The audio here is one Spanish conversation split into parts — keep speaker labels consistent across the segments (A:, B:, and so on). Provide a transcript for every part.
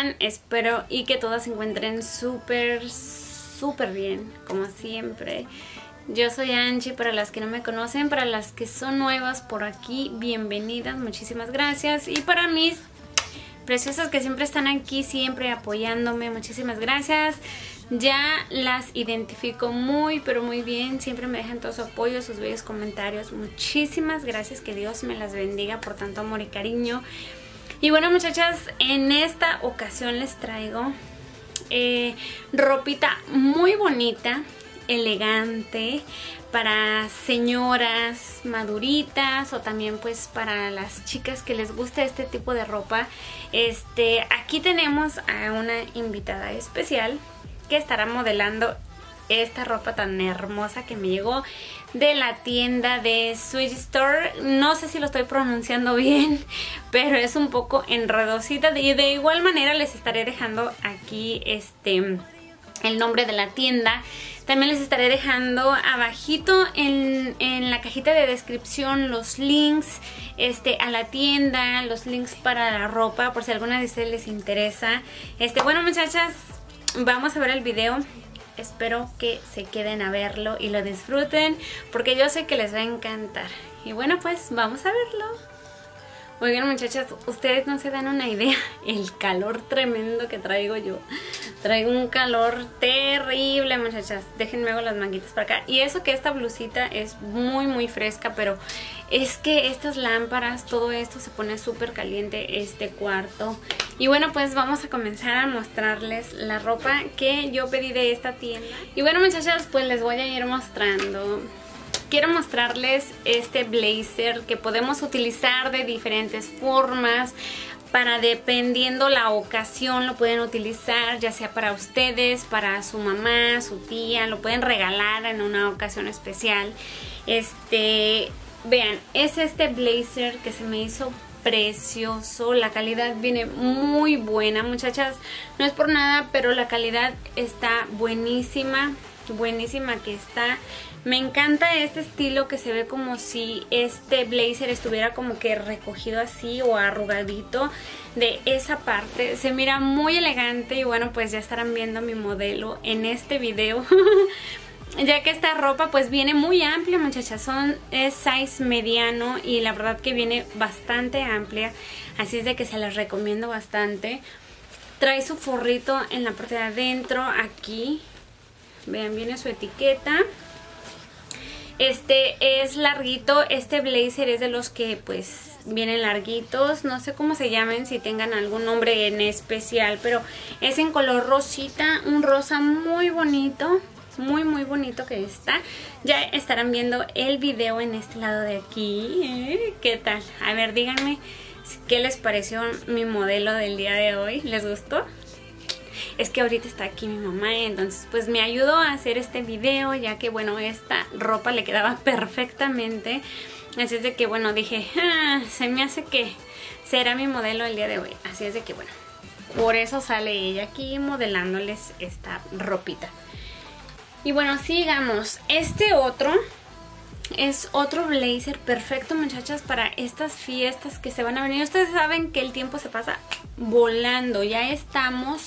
A: están? Espero y que todas se encuentren súper bien, como siempre. Yo soy Angie, para las que no me conocen, para las que son nuevas por aquí, bienvenidas, muchísimas gracias. Y para mis preciosas que siempre están aquí, siempre apoyándome, muchísimas gracias. Ya las identifico pero muy bien, siempre me dejan todo su apoyo, sus bellos comentarios. Muchísimas gracias, que Dios me las bendiga por tanto amor y cariño. Y bueno, muchachas, en esta ocasión les traigo ropita muy bonita, elegante, para señoras maduritas o también pues para las chicas que les gusta este tipo de ropa. Aquí tenemos a una invitada especial que estará modelando esta ropa tan hermosa que me llegó de la tienda de Sweet Store. No sé si lo estoy pronunciando bien, pero es un poco enredosita. Y de igual manera les estaré dejando aquí el nombre de la tienda. También les estaré dejando abajito en la cajita de descripción los links a la tienda, los links para la ropa, por si alguna de ustedes les interesa. Bueno, muchachas, vamos a ver el video. Espero que se queden a verlo y lo disfruten, porque yo sé que les va a encantar. Y bueno, pues vamos a verlo. Oigan, muchachas, ustedes no se dan una idea el calor tremendo que traigo yo. Traigo un calor terrible, muchachas. Déjenme hago las manguitas para acá. Y eso que esta blusita es muy fresca, pero es que estas lámparas, todo esto se pone súper caliente este cuarto. Y bueno, pues vamos a comenzar a mostrarles la ropa que yo pedí de esta tienda. Y bueno, muchachas, pues les voy a ir mostrando. Quiero mostrarles este blazer que podemos utilizar de diferentes formas. Para dependiendo la ocasión lo pueden utilizar, ya sea para ustedes, para su mamá, su tía, lo pueden regalar en una ocasión especial. Vean, es este blazer que se me hizo precioso, la calidad viene muy buena, muchachas, no es por nada, pero la calidad está buenísima que está. Me encanta este estilo que se ve como si este blazer estuviera como que recogido así o arrugadito de esa parte. Se mira muy elegante y bueno, pues ya estarán viendo mi modelo en este video. Ya que esta ropa pues viene muy amplia, muchachas, es size mediano y la verdad que viene bastante amplia. Así es de que se las recomiendo bastante. Trae su forrito en la parte de adentro, aquí. Vean, viene su etiqueta. Es larguito, este blazer es de los que pues vienen larguitos, no sé cómo se llamen, si tengan algún nombre en especial, pero es en color rosita, un rosa muy bonito, muy bonito que está. Ya estarán viendo el video en este lado de aquí. ¿Qué tal? A ver, díganme qué les pareció mi modelo del día de hoy, ¿les gustó? Es que ahorita está aquí mi mamá, entonces pues me ayudó a hacer este video, ya que bueno, esta ropa le quedaba perfectamente. Así es de que bueno, dije, se me hace que será mi modelo el día de hoy. Así es de que bueno, por eso sale ella aquí modelándoles esta ropita. Y bueno, sigamos. Este otro es otro blazer perfecto, muchachas, para estas fiestas que se van a venir. Ustedes saben que el tiempo se pasa volando. Ya estamos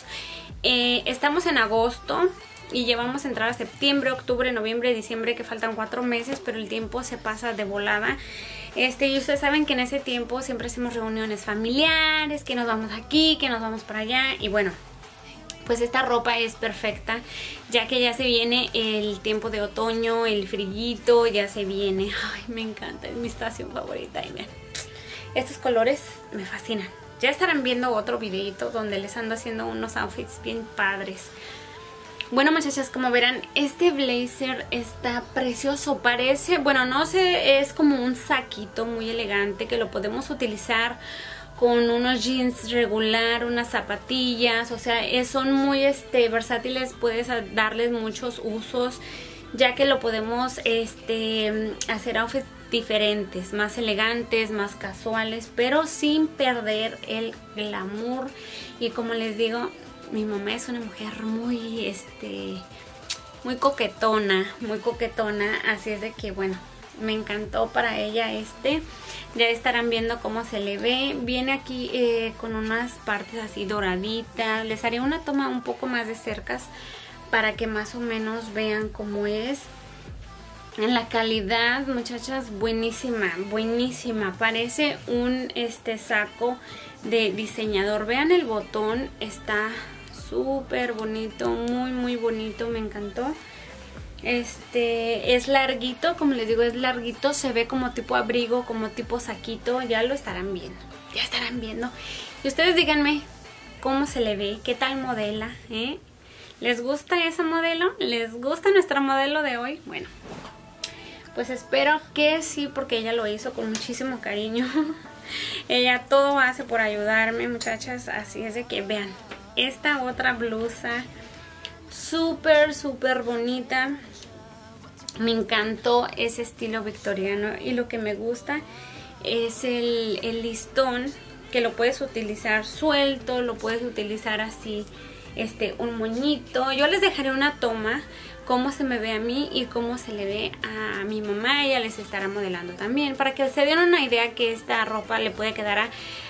A: en agosto y llevamos a entrar a septiembre, octubre, noviembre, diciembre, que faltan 4 meses, pero el tiempo se pasa de volada. Y ustedes saben que en ese tiempo siempre hacemos reuniones familiares, que nos vamos aquí, que nos vamos para allá. Y bueno, pues esta ropa es perfecta, ya que ya se viene el tiempo de otoño, el frillito, ya se viene. Ay, me encanta, es mi estación favorita. Y vean, estos colores me fascinan. Ya estarán viendo otro videito donde les ando haciendo unos outfits bien padres. Bueno, muchachas, como verán, este blazer está precioso. Parece, bueno, no sé, es como un saquito muy elegante que lo podemos utilizar con unos jeans regular, unas zapatillas. O sea, son muy versátiles, puedes darles muchos usos, ya que lo podemos hacer outfits diferentes, más elegantes, más casuales, pero sin perder el glamour. Y como les digo, mi mamá es una mujer muy coquetona, así es de que bueno, me encantó para ella este. Ya estarán viendo cómo se le ve. Viene aquí con unas partes así doraditas. Les haré una toma un poco más de cercas para que más o menos vean cómo es. En la calidad, muchachas, buenísima, buenísima. Parece un saco de diseñador. Vean el botón, está súper bonito, muy muy bonito, me encantó. Es larguito, como les digo, es larguito, se ve como tipo abrigo, como tipo saquito. Ya lo estarán viendo, ya estarán viendo. Y ustedes díganme cómo se le ve, qué tal modela, ¿eh? ¿Les gusta esa modelo? ¿Les gusta nuestra modelo de hoy? Bueno, pues espero que sí, porque ella lo hizo con muchísimo cariño. Ella todo hace por ayudarme, muchachas. Así es de que vean esta otra blusa súper súper bonita. Me encantó ese estilo victoriano. Y lo que me gusta es el listón, que lo puedes utilizar suelto, lo puedes utilizar así, un moñito. Yo les dejaré una toma cómo se me ve a mí y cómo se le ve a mi mamá. Ella les estará modelando también, para que se den una idea que esta ropa le puede quedar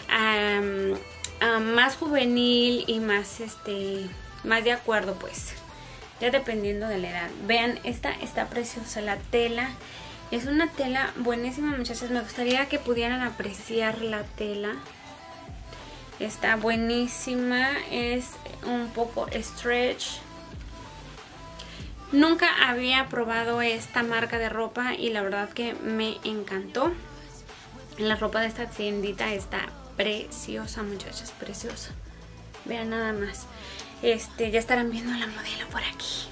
A: a más juvenil y más más de acuerdo, pues ya dependiendo de la edad. Vean, esta está preciosa, la tela es una tela buenísima, muchachas. Me gustaría que pudieran apreciar la tela. Está buenísima, es un poco stretch. Nunca había probado esta marca de ropa y la verdad que me encantó. La ropa de esta tiendita está preciosa, muchachas, preciosa. Vean nada más. Ya estarán viendo la modelo por aquí.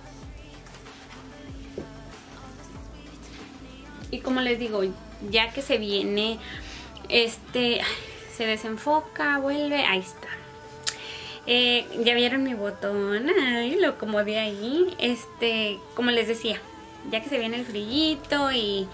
A: Y como les digo, ya que se viene, se desenfoca, vuelve, ahí está. Ya vieron mi botón, ay, lo acomodé ahí. Como les decía, ya que se viene el frillito y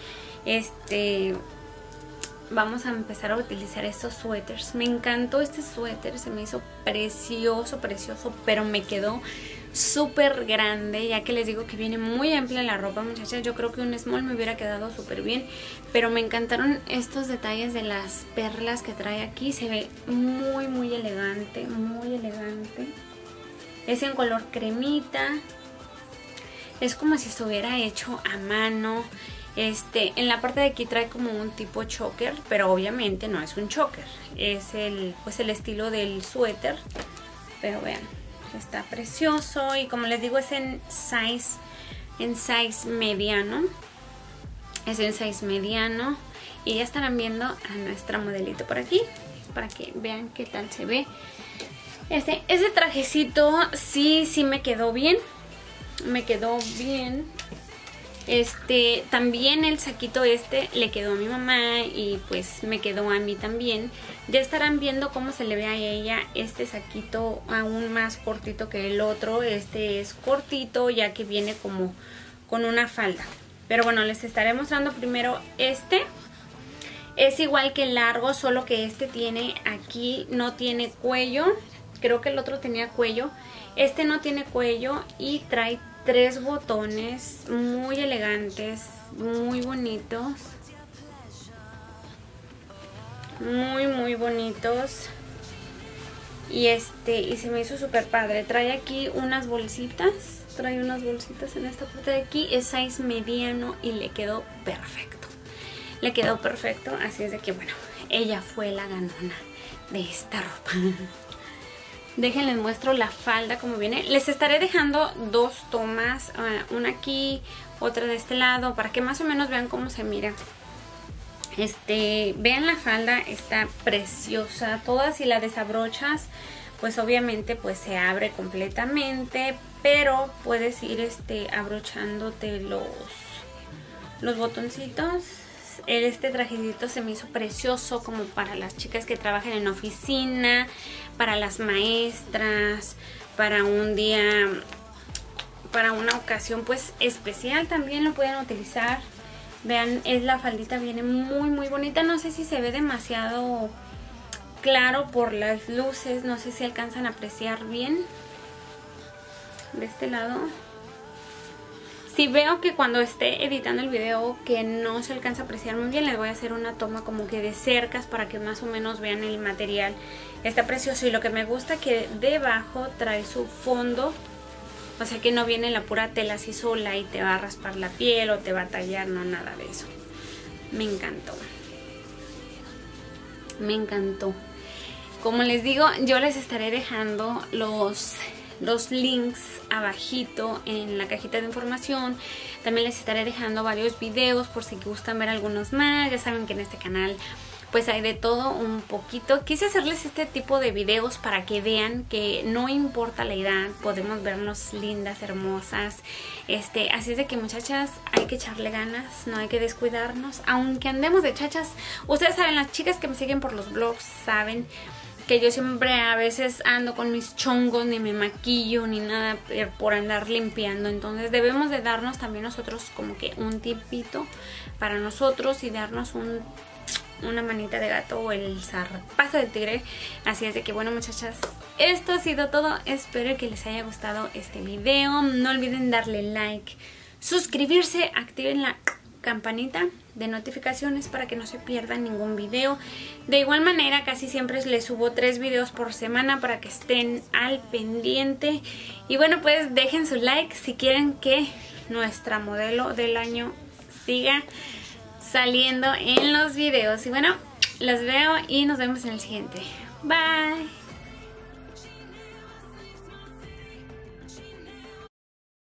A: vamos a empezar a utilizar estos suéteres. Me encantó este suéter, se me hizo precioso, precioso, pero me quedó súper grande, ya que les digo que viene muy amplia la ropa, muchachas. Yo creo que un small me hubiera quedado súper bien, pero me encantaron estos detalles de las perlas que trae aquí. Se ve muy muy elegante, muy elegante. Es en color cremita, es como si estuviera hecho a mano. En la parte de aquí trae como un tipo choker, pero obviamente no es un choker, es el estilo del suéter. Pero vean, está precioso y como les digo es en size mediano. Es en size mediano y ya estarán viendo a nuestra modelito por aquí para que vean qué tal se ve. Ese trajecito sí me quedó bien, me quedó bien. También el saquito le quedó a mi mamá y pues me quedó a mí también. Ya estarán viendo cómo se le ve a ella este saquito aún más cortito que el otro. Este es cortito ya que viene como con una falda. Pero bueno, les estaré mostrando primero este. Es igual que el largo, solo que tiene aquí, no tiene cuello. Creo que el otro tenía cuello. Este no tiene cuello y trae 3 botones muy elegantes, muy bonitos, muy muy bonitos. Y se me hizo súper padre. Trae aquí unas bolsitas, en esta parte de aquí. Es size mediano y le quedó perfecto, le quedó perfecto. Así es de que bueno, ella fue la ganona de esta ropa. Déjenles muestro la falda como viene. Les estaré dejando 2 tomas, una aquí, otra de este lado, para que más o menos vean cómo se mira. Vean la falda, está preciosa. Toda si la desabrochas, pues obviamente pues se abre completamente, pero puedes ir abrochándote los botoncitos. Este trajecito se me hizo precioso como para las chicas que trabajan en oficina, para las maestras, para un día, para una ocasión pues especial también lo pueden utilizar. Vean, la faldita viene muy muy bonita. No sé si se ve demasiado claro por las luces, no sé si alcanzan a apreciar bien de este lado. Si veo que cuando esté editando el video que no se alcanza a apreciar muy bien, les voy a hacer una toma como que de cercas para que más o menos vean el material. Está precioso y lo que me gusta que debajo trae su fondo, o sea que no viene la pura tela así sola y te va a raspar la piel o te va a tallar, no, nada de eso. Me encantó. Me encantó. Como les digo, yo les estaré dejando los links abajito en la cajita de información. También les estaré dejando varios videos por si gustan ver algunos más. Ya saben que en este canal pues hay de todo un poquito. Quise hacerles este tipo de videos para que vean que no importa la edad, podemos vernos lindas, hermosas. Así es de que, muchachas, hay que echarle ganas, no hay que descuidarnos. Aunque andemos de chachas, ustedes saben, las chicas que me siguen por los blogs saben que yo siempre a veces ando con mis chongos, ni me maquillo, ni nada por andar limpiando. Entonces debemos de darnos también nosotros como que un tipito para nosotros y darnos una manita de gato o el zarpazo del tigre. Así es de que, bueno, muchachas, esto ha sido todo. Espero que les haya gustado este video. No olviden darle like, suscribirse, activen la campanita de notificaciones para que no se pierdan ningún video. De igual manera, casi siempre les subo 3 videos por semana para que estén al pendiente. Y bueno, pues dejen su like si quieren que nuestra modelo del año siga saliendo en los videos. Y bueno, los veo y nos vemos en el siguiente. Bye.